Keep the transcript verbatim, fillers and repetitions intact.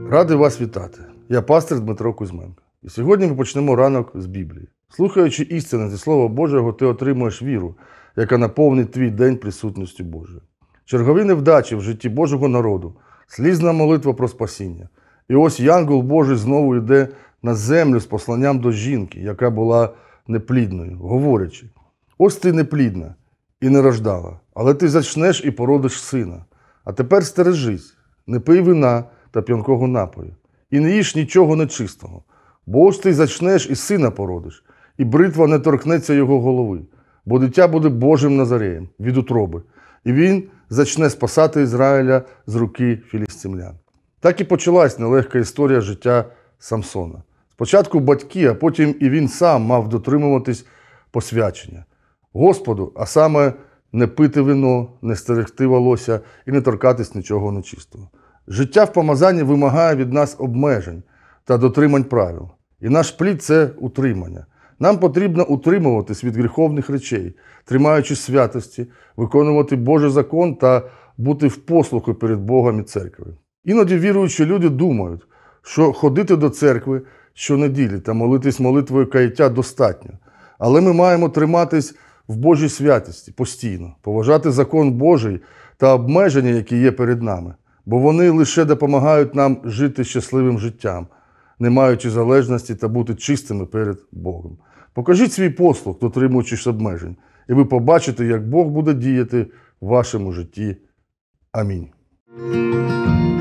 Радий вас вітати. Я пастир Дмитро Кузьменко. І сьогодні ми почнемо ранок з Біблії. Слухаючи істини зі Слова Божого, ти отримуєш віру, яка наповнить твій день присутністю Божою. Чергові невдачі в житті Божого народу, слізна молитва про спасіння. І ось Янгол Божий знову йде на землю з посланням до жінки, яка була неплідною, говорячи: «Ось ти неплідна і не рождала, але ти зачнеш і породиш сина. А тепер стережись, не пий вина та п'янкого напою, і не їж нічого нечистого, бо ось ти зачнеш і сина породиш, і бритва не торкнеться його голови, бо дитя буде Божим Назареєм від утроби, і він зачне спасати Ізраїля з руки філістимлян». Так і почалась нелегка історія життя Самсона. Спочатку батьки, а потім і він сам мав дотримуватись посвячення Господу, а саме не пити вино, не стерегти волосся і не торкатись нічого нечистого. Життя в помазанні вимагає від нас обмежень та дотримань правил. І наш плід – це утримання. Нам потрібно утримуватись від гріховних речей, тримаючись святості, виконувати Божий закон та бути в послуху перед Богом і церквою. Іноді віруючі люди думають, що ходити до церкви щонеділі та молитись молитвою каяття достатньо. Але ми маємо триматись в Божій святості постійно, поважати закон Божий та обмеження, які є перед нами, бо вони лише допомагають нам жити щасливим життям, не маючи залежності та бути чистими перед Богом. Покажіть свій послух, дотримуючись обмежень, і ви побачите, як Бог буде діяти в вашому житті. Амінь.